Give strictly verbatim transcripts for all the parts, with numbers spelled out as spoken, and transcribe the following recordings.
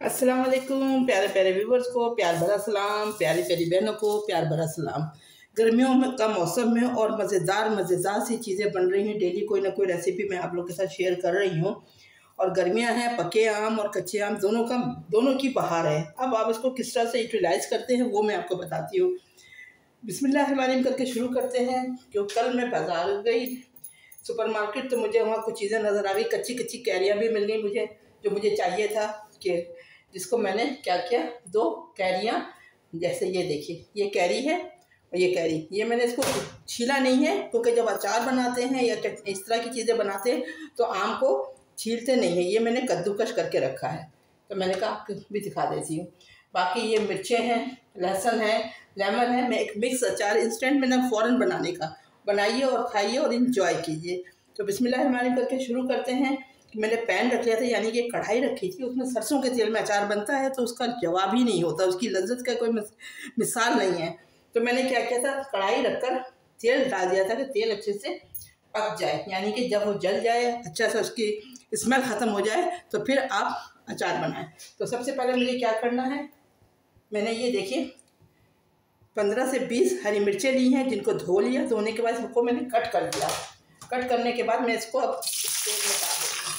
अस्सलाम वालेकुम प्यारे प्यारे व्यूवर्स को प्यार भरा सलाम, प्यारी प्यारी बहनों को प्यार भरा सलाम। गर्मियों में का मौसम में और मज़ेदार मज़ेदार सी चीज़ें बन रही हैं। डेली कोई ना कोई रेसिपी मैं आप लोग के साथ शेयर कर रही हूँ। और गर्मियाँ हैं, पके आम और कच्चे आम दोनों का दोनों की बहार है। अब आप इसको किस तरह से यूटिलाइज़ करते हैं वो मैं आपको बताती हूँ। बिस्मिल्लाहिर्रहमानिर्रहीम करके शुरू करते हैं। क्यों कल मैं बाज़ार गई सुपरमार्केट, तो मुझे वहाँ कुछ चीज़ें नज़र आ गई। कच्ची कच्ची कैरियाँ भी मिल गई मुझे, जो मुझे चाहिए था। कि जिसको मैंने क्या किया, दो कैरियाँ, जैसे ये देखिए, ये कैरी है और ये कैरी, ये मैंने इसको छीला नहीं है, क्योंकि जब अचार बनाते हैं या इस तरह की चीज़ें बनाते हैं तो आम को छीलते नहीं है। ये मैंने कद्दूकश करके रखा है, तो मैंने कहा आपको भी दिखा देती हूँ। बाकी ये मिर्चें हैं, लहसुन है, लेमन है। मैं एक मिक्स अचार इंस्टेंट मैंने फ़ौरन बनाने का, बनाइए और खाइए और इंजॉय कीजिए। तो बिस्मिल्लाहिर्रहमानिर्रहीम करके शुरू करते हैं। मैंने पैन रख लिया था, यानी कि कढ़ाई रखी थी, उसमें सरसों के तेल में अचार बनता है तो उसका जवाब ही नहीं होता, उसकी लज्जत का कोई मिसाल नहीं है। तो मैंने क्या किया था, कढ़ाई रखकर तेल डाल दिया था कि तेल अच्छे से पक जाए, यानी कि जब वो जल जाए, अच्छा सा उसकी स्मेल ख़त्म हो जाए, तो फिर आप अचार बनाएं। तो सबसे पहले मुझे क्या करना है, मैंने ये देखिए पंद्रह से बीस हरी मिर्चें ली हैं, जिनको धो लिया। धोने के बाद इसको मैंने कट कर दिया। कट करने के बाद मैं इसको अब तेल में डाल देती हूँ।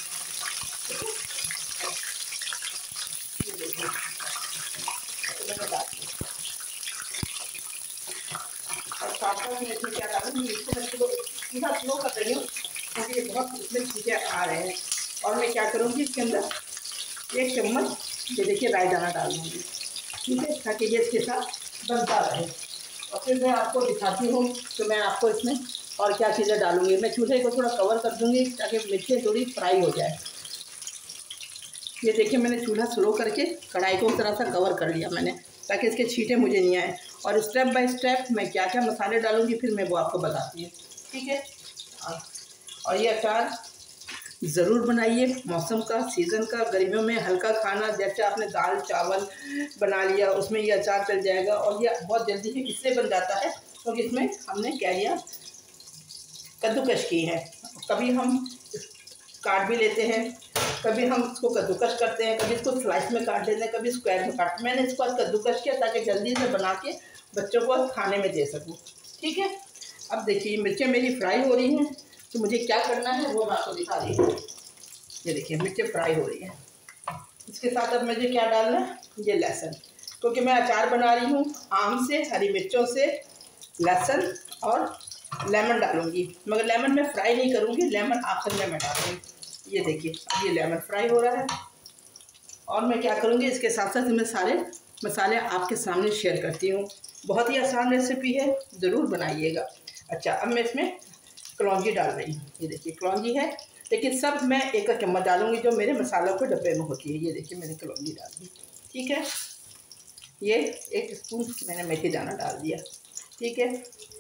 और साथ साथ मैं इसमें क्या डालूँगी, इसको मैं स्लो पूरा स्लो कर रही हूँ, क्योंकि ये बहुत इसमें चीज़ें आ रहे हैं। और मैं क्या करूँगी, इसके अंदर एक चम्मच ये देखिए राई दाना डाल दूँगी, ठीक है, ताकि ये इसके साथ बनता रहे। और फिर मैं आपको दिखाती हूँ कि मैं आपको इसमें और क्या चीज़ें डालूँगी। मैं चूल्हे को थोड़ा कवर कर दूँगी ताकि मिर्चें थोड़ी फ्राई हो जाए। ये देखिए मैंने चूल्हा स्लो करके कढ़ाई को उस तरह से कवर कर लिया मैंने, ताकि इसके छींटे मुझे नहीं आए। और स्टेप बाय स्टेप मैं क्या क्या मसाले डालूँगी फिर मैं वो आपको बताती हूँ, ठीक है। और ये अचार ज़रूर बनाइए, मौसम का, सीज़न का, गर्मियों में हल्का खाना, जैसे आपने दाल चावल बना लिया उसमें ये अचार चल जाएगा। और ये बहुत जल्दी से इससे बन जाता है क्योंकि तो इसमें हमने कैरियाँ कद्दूकश की हैं। कभी हम काट भी लेते हैं, कभी हम इसको कद्दूकश करते हैं, कभी इसको स्लाइस में काट लेते हैं, कभी स्क्वायर में काटते हैं। मैंने इसको आज कद्दूकश किया ताकि जल्दी से बना के बच्चों को खाने में दे सकूँ, ठीक है। अब देखिए मिर्चें मेरी फ्राई हो रही हैं, तो मुझे क्या करना है वो मैं आपको दिखा रही हूँ। ये देखिए मिर्चें फ्राई हो रही हैं। इसके साथ अब मुझे क्या डालना है, ये लहसुन, क्योंकि मैं अचार बना रही हूँ आम से, हरी मिर्चों से, लहसुन और लेमन डालूँगी, मगर लेमन मैं फ्राई नहीं करूँगी, लेमन आखिर में मैं डालूँगी। ये देखिए ये लेमन फ्राई हो रहा है। और मैं क्या करूँगी, इसके साथ साथ मैं सारे मसाले आपके सामने शेयर करती हूँ। बहुत ही आसान रेसिपी है, ज़रूर बनाइएगा। अच्छा, अब मैं इसमें कलौंजी डाल रही हूँ। ये देखिए कलौंजी है, लेकिन सब मैं एक एक चम्मच डालूँगी जो मेरे मसालों के डब्बे में होती है। ये देखिए मैंने कलौंजी डाल दी, ठीक है। ये एक स्पून मैंने मेथी दाना डाल दिया, ठीक है।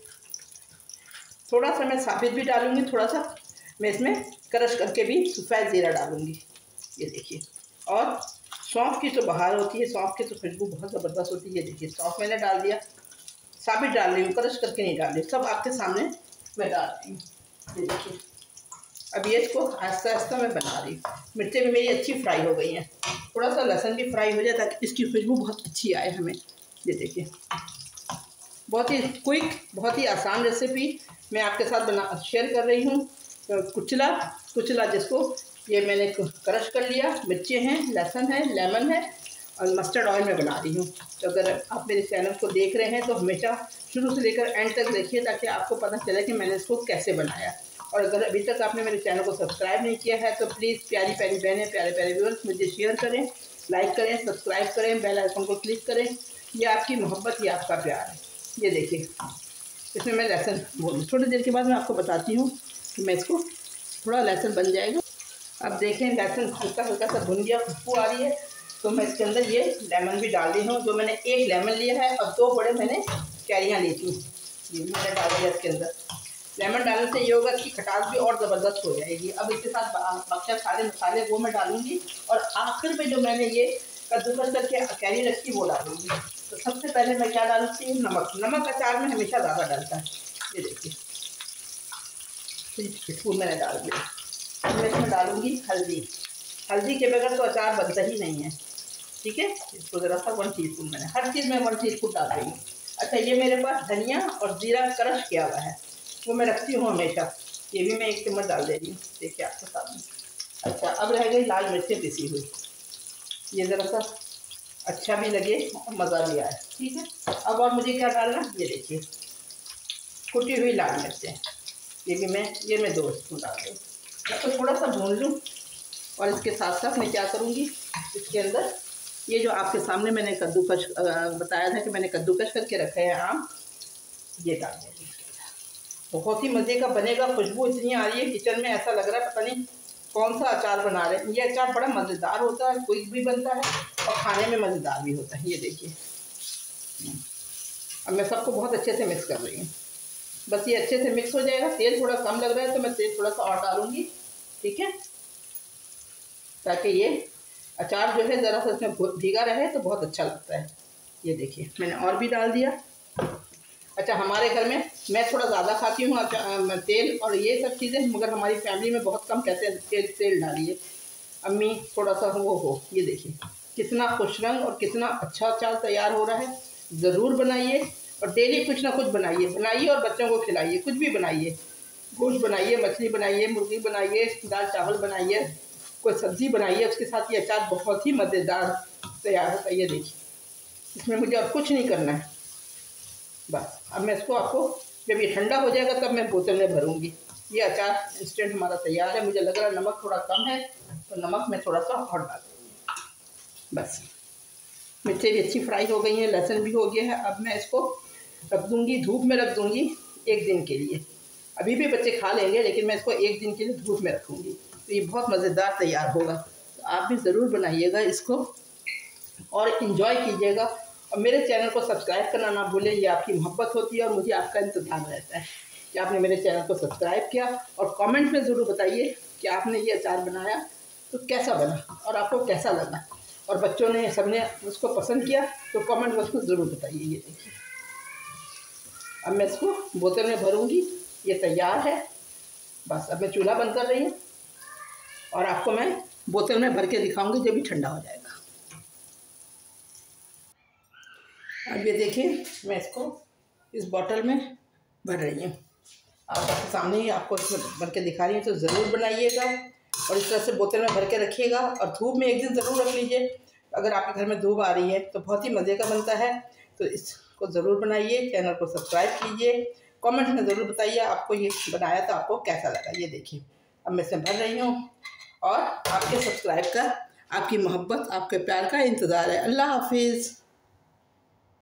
थोड़ा सा मैं साबित भी डालूँगी, थोड़ा सा मैं इसमें क्रश करके भी सफ़ेद ज़ीरा डालूँगी। ये देखिए, और सौंफ की तो बहार होती है, सौंफ की तो खुशबू बहुत ज़बरदस्त होती है। ये देखिए सौंफ मैंने डाल दिया, साबित डाल रही हूँ, क्रश करके नहीं डाल रही, सब आपके सामने मैं डाल रही हूँ। ये देखिए अब ये इसको आहिस्ता आहिस्ता मैं बना रही हूँ। मिर्चें भी मेरी अच्छी फ्राई हो गई हैं, थोड़ा सा लहसुन भी फ्राई हो जाए ताकि इसकी खुशबू बहुत अच्छी आए हमें। ये देखिए बहुत ही क्विक, बहुत ही आसान रेसिपी मैं आपके साथ बना शेयर कर रही हूँ। कुचला कुचला जिसको, ये मैंने क्रश कर लिया, मिर्चें हैं, लहसुन है, लेमन है और मस्टर्ड ऑयल में बना रही हूँ। तो अगर आप मेरे चैनल को देख रहे हैं तो हमेशा शुरू से लेकर एंड तक देखिए, ताकि आपको पता चले कि मैंने इसको कैसे बनाया। और अगर अभी तक आपने मेरे चैनल को सब्सक्राइब नहीं किया है तो प्लीज़ प्यारी प्यारी बहनें, प्यारे प्यारे व्यूअर्स, मुझे शेयर करें, लाइक करें, सब्सक्राइब करें, बेल आइकन को क्लिक करें। ये आपकी मोहब्बत, ये आपका प्यार है। ये देखिए इसमें मैं लहसुन बोलूँ, थोड़ी देर के बाद मैं आपको बताती हूँ कि मैं इसको, थोड़ा लहसुन बन जाएगा। अब देखें लहसुन हल्का हल्का सा भुन गया, खुशबू आ रही है, तो मैं इसके अंदर ये लेमन भी डाल रही हूँ। जो मैंने एक लेमन लिया है और दो बड़े मैंने कैरियाँ ली थी, ये मैंने डाल दिया इसके अंदर। लेमन डालने से ये होगा कि खटास भी और ज़बरदस्त हो जाएगी। अब इसके साथ बाकी सारे मसाले वो मैं डालूँगी, और आखिर में जो मैंने ये कद्दूकस करके कैरी रखी वो डालूँगी। तो सबसे पहले मैं क्या डालती हूँ, नमक। नमक अचार में हमेशा ज़्यादा डालता है। ये देखिए स्पून मैंने डाल दिया। मैं इसमें डालूँगी हल्दी। हल्दी के बगैर तो अचार बनता ही नहीं है। ठीक है। इसको ज़रा सा वन टी स्पून मैंने हर चीज़ में वन टी स्पून डाल रही हूँ। अच्छा, ये मेरे पास धनिया और जीरा क्रश किया हुआ है, वो मैं रखती हूँ हमेशा, ये भी मैं एक चम्मच डाल दे रही हूँ, देखिए आपके सामने। अच्छा, अब रह गई लाल मिर्चें पिसी हुई, ये ज़रा सा अच्छा भी लगे और मज़ा भी आए, ठीक है। अब और मुझे क्या डालना, ये देखिए कुटी हुई लाल मिर्चें, ये भी मैं ये मैं दो स्पून डाल दूँ। तो थोड़ा सा भून लूँ और इसके साथ साथ मैं क्या करूँगी, इसके अंदर ये जो आपके सामने मैंने कद्दूकश बताया था कि मैंने कद्दूकश करके रखे हैं आम, ये डाल देंगे। बहुत ही मज़े का बनेगा, खुशबू इतनी आ रही है किचन में, ऐसा लग रहा है पता नहीं कौन सा अचार बना रहे हैं। ये अचार बड़ा मज़ेदार होता है, क्विक भी बनता है और खाने में मज़ेदार भी होता है। ये देखिए, अब मैं सबको बहुत अच्छे से मिक्स कर रही हूँ, बस ये अच्छे से मिक्स हो जाएगा। तेल थोड़ा कम लग रहा है तो मैं तेल थोड़ा सा और डालूँगी, ठीक है, ताकि ये अचार जो है ज़रा सा इसमें भीगा रहे तो बहुत अच्छा लगता है। ये देखिए मैंने और भी डाल दिया। अच्छा, हमारे घर में मैं थोड़ा ज़्यादा खाती हूँ अच्छा तेल और ये सब चीज़ें, मगर हमारी फैमिली में बहुत कम कहते हैं तेल तेल डालिए, अम्मी थोड़ा सा वो हो। ये देखिए कितना खुश रंग और कितना अच्छा अचार तैयार हो रहा है। ज़रूर बनाइए और डेली कुछ ना कुछ बनाइए बनाइए और बच्चों को खिलाइए, कुछ भी बनाइए, गोश्त बनाइए, मछली बनाइए, मुर्गी बनाइए, दाल चावल बनाइए, कोई सब्ज़ी बनाइए, उसके साथ ये अचार बहुत ही मज़ेदार तैयार होता है। ये देखिए, इसमें मुझे और कुछ नहीं करना है, बस। अब मैं इसको आपको जब ये ठंडा हो जाएगा तब मैं बोतल में भरूंगी। ये अचार इंस्टेंट हमारा तैयार है। मुझे लग रहा है नमक थोड़ा कम है तो नमक मैं थोड़ा सा और डाल दूँगी, बस। मिर्चें भी अच्छी फ्राई हो गई हैं, लहसुन भी हो गया है। अब मैं इसको रख दूँगी, धूप में रख दूँगी एक दिन के लिए। अभी भी बच्चे खा लेंगे लेकिन मैं इसको एक दिन के लिए धूप में रखूँगी, तो ये बहुत मज़ेदार तैयार होगा। तो आप भी ज़रूर बनाइएगा इसको और इन्जॉय कीजिएगा। और मेरे चैनल को सब्सक्राइब करना ना भूलें, ये आपकी मोहब्बत होती है और मुझे आपका इंतज़ार रहता है कि आपने मेरे चैनल को सब्सक्राइब किया। और कमेंट में ज़रूर बताइए कि आपने ये अचार बनाया तो कैसा बना और आपको कैसा लगा, और बच्चों ने सबने उसको पसंद किया तो कमेंट बॉक्स में ज़रूर बताइए। ये देखिए, अब मैं इसको बोतल में भरूँगी, ये तैयार है, बस। अब मैं चूल्हा बंद कर रही हूँ और आपको मैं बोतल में भर के दिखाऊँगी जब भी ठंडा हो जाएगा। अब ये देखिए मैं इसको इस बॉटल में भर रही हूँ, आपके सामने ही आपको इसमें भर के दिखा रही हूँ। तो ज़रूर बनाइएगा और इस तरह से बोतल में भर के रखिएगा और धूप में एक दिन ज़रूर रख लीजिए। अगर आपके घर में धूप आ रही है तो बहुत ही मज़े का बनता है। तो इसको ज़रूर बनाइए, चैनल को सब्सक्राइब कीजिए, कमेंट में ज़रूर बताइए आपको ये बनाया तो आपको कैसा लगा। ये देखिए अब मैं इसमें भर रही हूँ और आपके सब्सक्राइब का, आपकी मोहब्बत, आपके प्यार का इंतज़ार है। अल्लाह हाफिज़।